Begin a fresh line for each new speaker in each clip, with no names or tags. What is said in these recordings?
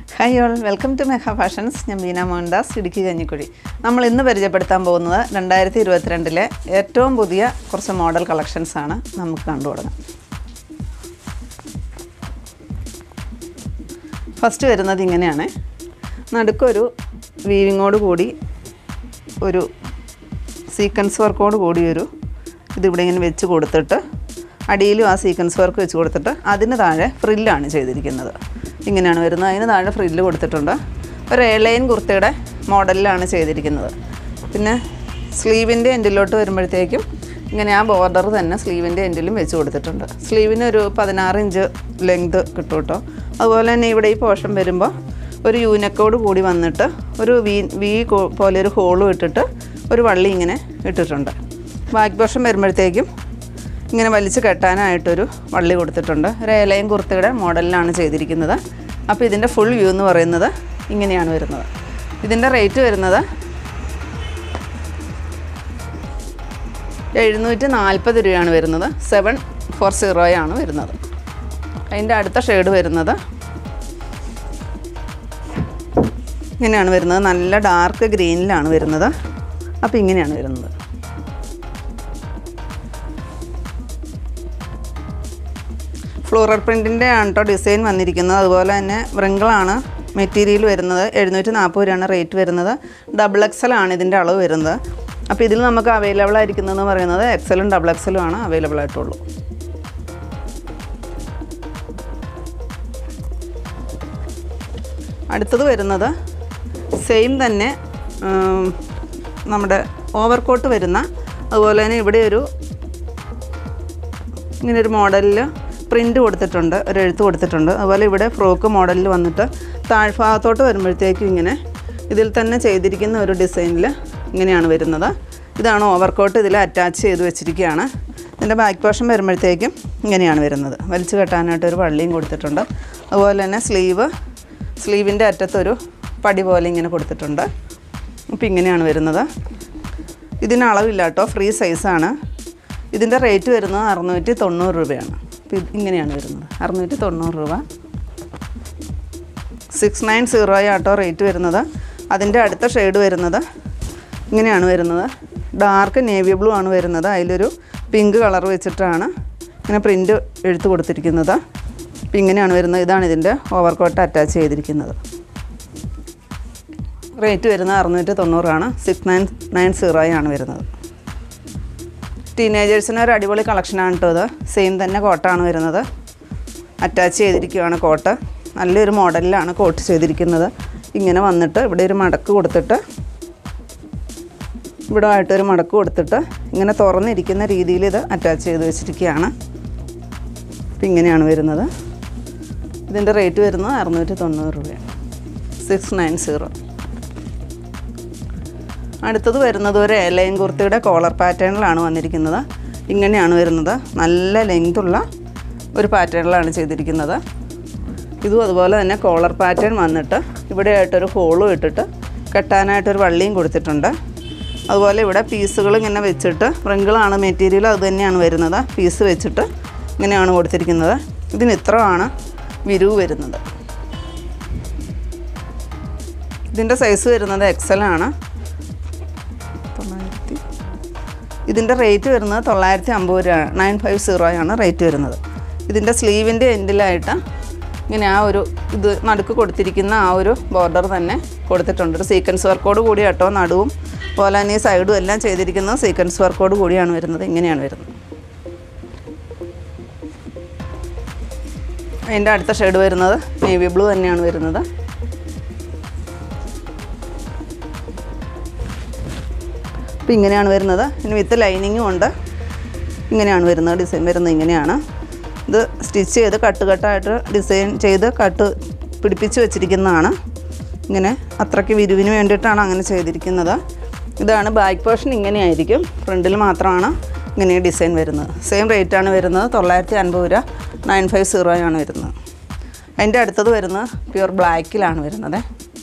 Hi all, welcome to Megha Fashions. ഞാൻ ബീന മോഹൻദാസ്, ഇടുക്കി കഞ്ഞിക്കുഴി. നമ്മൾ ഇന്ന് പരിചയപ്പെടുത്താൻ പോകുന്നത് 2022 ഏറ്റവും പുതിയ കുറച്ച് മോഡൽ കളക്ഷൻസ് ആണ്. നമുക്ക് കണ്ടു തുടങ്ങാം. ഫസ്റ്റ് വരുന്നത് ഇങ്ങനെയാണ്. നടുക്കൊരു വീവിങ്ങോട് കൂടി ഒരു സീക്വൻസ് വർക്കോട് കൂടി ഇതിവിടെ ഇങ്ങനെ വെച്ച് കൊടുത്തിട്ട് അടിയിലും ആ സീക്വൻസ് വർക്ക് വെച്ച് കൊടുത്തിട്ട് അതിന് താഴെ ഫ്രില്ലാണ് ചെയ്തിരിക്കുന്നത്. ഇങ്ങനെയാണ് വരുന്നത്. അതിന് താഴെ ഫ്രില്ല് കൊടുത്തിട്ടുണ്ട്. ഒരു എയർലൈൻ കുർത്തയുടെ മോഡലിലാണ് ചെയ്തിരിക്കുന്നത്. പിന്നെ സ്ലീവിൻ്റെ എൻഡിലോട്ട് വരുമ്പോഴത്തേക്കും ഇങ്ങനെ ആ ബോർഡർ തന്നെ സ്ലീവിൻ്റെ എൻഡിലും വെച്ച് കൊടുത്തിട്ടുണ്ട്. സ്ലീവിന് ഒരു 16 ഇഞ്ച് ലെങ്ത് കിട്ടും കേട്ടോ. അതുപോലെ തന്നെ ഇവിടെ ഈ പോർഷൻ വരുമ്പോൾ ഒരു യൂനക്കോട് കൂടി വന്നിട്ട് ഒരു വി പോലെ ഒരു ഹോളും ഇട്ടിട്ട് ഒരു വള്ളി ഇങ്ങനെ ഇട്ടിട്ടുണ്ട്. ബാക്ക് പോർഷൻ വരുമ്പോഴത്തേക്കും ഇങ്ങനെ വലിച്ച് കെട്ടാനായിട്ടൊരു വള്ളി കൊടുത്തിട്ടുണ്ട്. ഒരു എയർലൈൻ കുർത്തയുടെ മോഡലിലാണ് ചെയ്തിരിക്കുന്നത്. അപ്പോൾ ഇതിൻ്റെ ഫുൾ വ്യൂ എന്ന് പറയുന്നത് ഇങ്ങനെയാണ് വരുന്നത്. ഇതിൻ്റെ റേറ്റ് വരുന്നത് 740 രൂപയാണ് വരുന്നത്. 740 ആണ് വരുന്നത്. അതിൻ്റെ അടുത്ത ഷെയ്ഡ് വരുന്നത് ഇങ്ങനെയാണ് വരുന്നത്. നല്ല ഡാർക്ക് ഗ്രീനിലാണ് വരുന്നത്. അപ്പോൾ ഇങ്ങനെയാണ് വരുന്നത്. ഫ്ലോറൽ പ്രിൻറ്റിൻ്റെ ആണ് കേട്ടോ ഡിസൈൻ വന്നിരിക്കുന്നത്. അതുപോലെ തന്നെ വ്രിങ്കിളാണ് മെറ്റീരിയൽ വരുന്നത്. 740 രൂപയാണ് റേറ്റ് വരുന്നത്. XXL ആണ് ഇതിൻ്റെ അളവ് വരുന്നത്. അപ്പോൾ ഇതിൽ നമുക്ക് അവൈലബിൾ ആയിരിക്കുന്നതെന്ന് പറയുന്നത് XLും XXLും ആണ് അവൈലബിൾ ആയിട്ടുള്ളൂ. അടുത്തത് വരുന്നത് സെയിം തന്നെ നമ്മുടെ ഓവർകോട്ട് വരുന്ന, അതുപോലെ തന്നെ ഇവിടെ ഇങ്ങനൊരു മോഡലിൽ പ്രിൻ്റ് കൊടുത്തിട്ടുണ്ട്, ഒരു എഴുത്ത് കൊടുത്തിട്ടുണ്ട്. അതുപോലെ ഇവിടെ ഫ്രോക്ക് മോഡലിൽ വന്നിട്ട് താഴ്ഭാഗത്തോട്ട് വരുമ്പോഴത്തേക്കും ഇങ്ങനെ ഇതിൽ തന്നെ ചെയ്തിരിക്കുന്ന ഒരു ഡിസൈനിൽ ഇങ്ങനെയാണ് വരുന്നത്. ഇതാണ് ഓവർകോട്ട്. ഇതിൽ അറ്റാച്ച് ചെയ്ത് വെച്ചിരിക്കുകയാണ്. ഇതിൻ്റെ ബാക്ക് പോർഷൻ വരുമ്പോഴത്തേക്കും ഇങ്ങനെയാണ് വരുന്നത്. വലിച്ചു കെട്ടാനായിട്ടൊരു വള്ളിയും കൊടുത്തിട്ടുണ്ട്. അതുപോലെ തന്നെ സ്ലീവിൻ്റെ അറ്റത്തൊരു പടി പോലെ ഇങ്ങനെ കൊടുത്തിട്ടുണ്ട്. അപ്പോൾ ഇങ്ങനെയാണ് വരുന്നത്. ഇതിന് അളവില്ല കേട്ടോ, ഫ്രീ സൈസാണ്. ഇതിൻ്റെ റേറ്റ് വരുന്നത് 690 രൂപയാണ്. അപ്പോൾ ഇങ്ങനെയാണ് വരുന്നത്. 690 രൂപ. 690 ആട്ടോ റേറ്റ് വരുന്നത്. അതിൻ്റെ അടുത്ത ഷെയ്ഡ് വരുന്നത് ഇങ്ങനെയാണ് വരുന്നത്. ഡാർക്ക് നേവി ബ്ലൂ ആണ് വരുന്നത്. അതിലൊരു പിങ്ക് കളർ വെച്ചിട്ടാണ് ഇങ്ങനെ പ്രിൻ്റ് എഴുത്ത് കൊടുത്തിരിക്കുന്നത്. അപ്പോൾ ഇങ്ങനെയാണ് വരുന്നത്. ഇതാണ് ഇതിൻ്റെ ഓവർകോട്ട് അറ്റാച്ച് ചെയ്തിരിക്കുന്നത്. റേറ്റ് വരുന്നത് 690 ആണ്. 690 ആണ് വരുന്നത്. ടീനേജേഴ്സിന് ഒരു അടിപൊളി കളക്ഷനാണ് കേട്ടോ ഇത്. സെയിം തന്നെ കോട്ടാണ് വരുന്നത്. അറ്റാച്ച് ചെയ്തിരിക്കുകയാണ് കോട്ട്. നല്ലൊരു മോഡലിലാണ് കോട്ട് ചെയ്തിരിക്കുന്നത്. ഇങ്ങനെ വന്നിട്ട് ഇവിടെ ഒരു മടക്ക് കൊടുത്തിട്ട് ഇവിടെ ആയിട്ടൊരു മടക്ക് കൊടുത്തിട്ട് ഇങ്ങനെ തുറന്നിരിക്കുന്ന രീതിയിൽ ഇത് അറ്റാച്ച് ചെയ്ത് വെച്ചിരിക്കുകയാണ്. അപ്പം ഇങ്ങനെയാണ് വരുന്നത്. ഇതിൻ്റെ റേറ്റ് വരുന്നത് 690 രൂപയാണ്. 690. അടുത്തത് വരുന്നത് ഒരു എയർലൈൻ കുർത്തിയുടെ കോളർ പാറ്റേണിലാണ് വന്നിരിക്കുന്നത്. ഇങ്ങനെയാണ് വരുന്നത്. നല്ല ലെങ്തുള്ള ഒരു പാറ്റേണിലാണ് ചെയ്തിരിക്കുന്നത്. ഇതും അതുപോലെ തന്നെ കോളർ പാറ്റേൺ വന്നിട്ട് ഇവിടെ ആയിട്ടൊരു ഹോളും ഇട്ടിട്ട് കെട്ടാനായിട്ടൊരു വള്ളിയും കൊടുത്തിട്ടുണ്ട്. അതുപോലെ ഇവിടെ പീസുകൾ ഇങ്ങനെ വെച്ചിട്ട് വ്രിങ്കിളാണ് മെറ്റീരിയൽ, അത് തന്നെയാണ് വരുന്നത്. പീസ് വെച്ചിട്ട് ഇങ്ങനെയാണ് കൊടുത്തിരിക്കുന്നത്. ഇതിന് ഇത്രയാണ് വിരിവ് വരുന്നത്. ഇതിൻ്റെ സൈസ് വരുന്നത് XL ആണ്. ഇതിൻ്റെ റേറ്റ് വരുന്നത് 950 രൂപ, 950 ആണ് റേറ്റ് വരുന്നത്. ഇതിൻ്റെ സ്ലീവിൻ്റെ എൻഡിലായിട്ട് ഇങ്ങനെ ഇത് നടുക്ക് കൊടുത്തിരിക്കുന്ന ആ ഒരു ബോർഡർ തന്നെ കൊടുത്തിട്ടുണ്ട്. ഒരു സീക്വൻസ് വർക്കോട് കൂടി കേട്ടോ. നടുവും പോലെ തന്നെ ഈ സൈഡും എല്ലാം ചെയ്തിരിക്കുന്നത് സീക്വൻസ് വർക്കോട് കൂടിയാണ് വരുന്നത്. ഇങ്ങനെയാണ് വരുന്നത്. അതിൻ്റെ അടുത്ത ഷെയ്ഡ് വരുന്നത് നേവി ബ്ലൂ തന്നെയാണ് വരുന്നത്. അപ്പോൾ ഇങ്ങനെയാണ് വരുന്നത്. ഇനി വിത്ത് ലൈനിങ്ങും ഉണ്ട്. ഇങ്ങനെയാണ് വരുന്നത്. ഡിസൈൻ വരുന്നത് ഇങ്ങനെയാണ്. ഇത് സ്റ്റിച്ച് ചെയ്ത് കട്ടായിട്ട് ഡിസൈൻ ചെയ്ത് പിടിപ്പിച്ച് വെച്ചിരിക്കുന്നതാണ്. ഇങ്ങനെ അത്രയ്ക്ക് വിരിവിന് വേണ്ടിയിട്ടാണ് അങ്ങനെ ചെയ്തിരിക്കുന്നത്. ഇതാണ് ബാക്ക് പോർഷൻ. ഇങ്ങനെയായിരിക്കും. ഫ്രണ്ടിൽ മാത്രമാണ് ഇങ്ങനെ ഡിസൈൻ വരുന്നത്. സെയിം റേറ്റാണ് വരുന്നത്. 950 രൂപ, 950 ആണ് വരുന്നത്. അതിൻ്റെ അടുത്തത് വരുന്നത് പ്യുർ ബ്ലാക്കിലാണ് വരുന്നത്.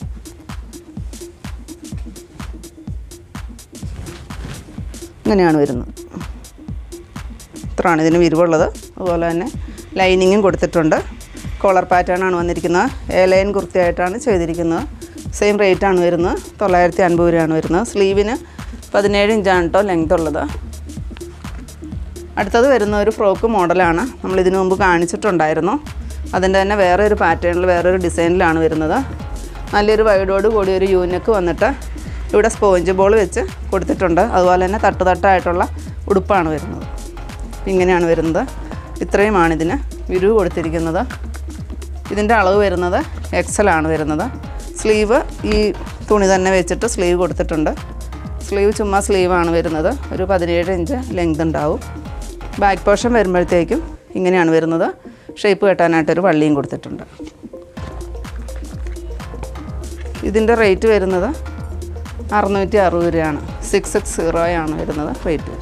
ഇങ്ങനെയാണ് വരുന്നത്. ഇത്രയാണ് ഇതിന് വിരിവുള്ളത്. അതുപോലെ തന്നെ ലൈനിങ്ങും കൊടുത്തിട്ടുണ്ട്. കോളർ പാറ്റേൺ ആണ് വന്നിരിക്കുന്നത്. എ ലൈൻ കുർത്തിയായിട്ടാണ് ചെയ്തിരിക്കുന്നത്. സെയിം റേറ്റ് ആണ് വരുന്നത്. 950 രൂപയാണ് വരുന്നത്. സ്ലീവിന് 17 ഇഞ്ചാണ് കേട്ടോ ലെങ്ത് ഉള്ളത്. അടുത്തത് വരുന്ന ഒരു ഫ്രോക്ക് മോഡലാണ്. നമ്മൾ ഇതിനു മുമ്പ് കാണിച്ചിട്ടുണ്ടായിരുന്നു. അതിൻ്റെ തന്നെ വേറെ ഒരു പാറ്റേണിൽ വേറൊരു ഡിസൈനിലാണ് വരുന്നത്. നല്ലൊരു വൈഡോട് കൂടി ഒരു യൂനെക്ക് വന്നിട്ട് ഇവിടെ സ്പോഞ്ച് ബോൾ വെച്ച് കൊടുത്തിട്ടുണ്ട്. അതുപോലെ തന്നെ തട്ടായിട്ടുള്ള ഉടുപ്പാണ് വരുന്നത്. ഇങ്ങനെയാണ് വരുന്നത്. ഇത്രയുമാണ് ഇതിന് വിരിവ് കൊടുത്തിരിക്കുന്നത്. ഇതിൻ്റെ അളവ് വരുന്നത് XL ആണ് വരുന്നത്. സ്ലീവ് ഈ തുണി തന്നെ വെച്ചിട്ട് സ്ലീവ് കൊടുത്തിട്ടുണ്ട്. സ്ലീവ് ചുമ്മാ സ്ലീവാണ് വരുന്നത്. ഒരു 17 ഇഞ്ച് ലെങ്ത് ഉണ്ടാവും. ബാക്ക് പോർഷൻ വരുമ്പോഴത്തേക്കും ഇങ്ങനെയാണ് വരുന്നത്. ഷേപ്പ് കെട്ടാനായിട്ടൊരു വള്ളിയും കൊടുത്തിട്ടുണ്ട്. ഇതിൻ്റെ റേറ്റ് വരുന്നത് 660 രൂപയാണ്. 660 ആണ് വരുന്നത് റേറ്റ്.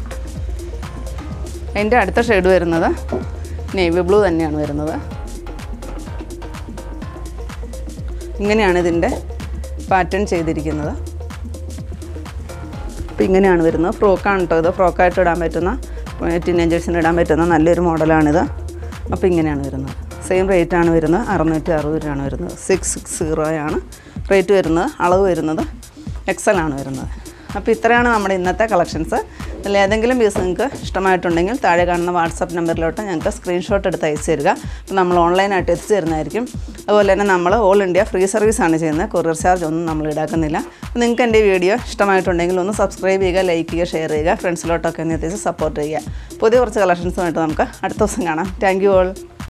അതിൻ്റെ അടുത്ത ഷെയ്ഡ് വരുന്നത് നേവി ബ്ലൂ തന്നെയാണ് വരുന്നത്. ഇങ്ങനെയാണ് ഇതിൻ്റെ പാറ്റേൺ ചെയ്തിരിക്കുന്നത്. അപ്പോൾ ഇങ്ങനെയാണ് വരുന്നത്. ഫ്രോക്കാണ് കേട്ടോ ഇത്. ഫ്രോക്കായിട്ട് ഇടാൻ പറ്റുന്ന, ടീനേജേഴ്സിന് ഇടാൻ പറ്റുന്ന നല്ലൊരു മോഡലാണിത്. അപ്പോൾ ഇങ്ങനെയാണ് വരുന്നത്. സെയിം റേറ്റാണ് വരുന്നത്. 660 രൂപയാണ് വരുന്നത്. 660 ആണ് റേറ്റ് വരുന്നത്. അളവ് വരുന്നത് XL ആണ് വരുന്നത്. അപ്പോൾ ഇത്രയാണ് നമ്മുടെ ഇന്നത്തെ കളക്ഷൻസ്. അതിൽ ഏതെങ്കിലും പീസ് നിങ്ങൾക്ക് ഇഷ്ടമായിട്ടുണ്ടെങ്കിൽ താഴെ കാണുന്ന വാട്സാപ്പ് നമ്പറിലോട്ട് ഞങ്ങൾക്ക് സ്ക്രീൻഷോട്ട് എടുത്ത് അയച്ചു തരിക. അപ്പോൾ നമ്മൾ ഓൺലൈനായിട്ട് എത്തിച്ചു തരുന്നതായിരിക്കും. അതുപോലെ തന്നെ നമ്മൾ ഓൾ ഇന്ത്യ ഫ്രീ സർവീസാണ് ചെയ്യുന്നത്. കൊറിയർ ചാർജ് ഒന്നും നമ്മൾ ഈടാക്കുന്നില്ല. അപ്പോൾ നിങ്ങൾക്ക് എൻ്റെ വീഡിയോ ഇഷ്ടമായിട്ടുണ്ടെങ്കിൽ ഒന്ന് സബ്സ്ക്രൈബ് ചെയ്യുക, ലൈക്ക് ചെയ്യുക, ഷെയർ ചെയ്യുക, ഫ്രണ്ട്സിലോട്ടൊക്കെ ഒന്ന് എത്തിച്ച് സപ്പോർട്ട് ചെയ്യുക. പുതിയ കുറച്ച് കളക്ഷൻസുമായിട്ട് നമുക്ക് അടുത്ത ദിവസം കാണാം. Thank you all.